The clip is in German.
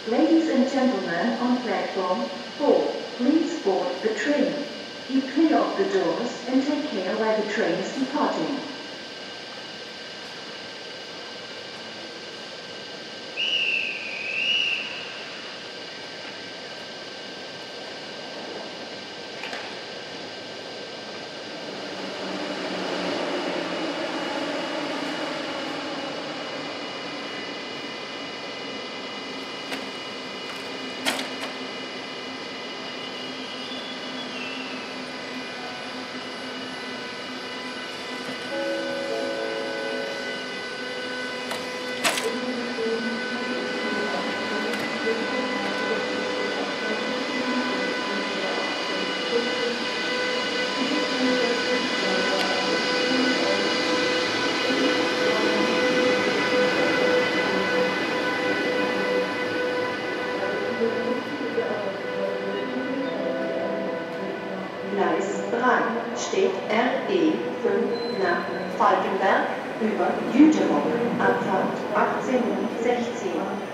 Ladies and gentlemen on platform 4, please board the train. Keep clear of the doors and take care while the train is departing. Gleis 3 steht RE 5 nach Falkenberg über Jüterbog, Abfahrt 18:16 Uhr.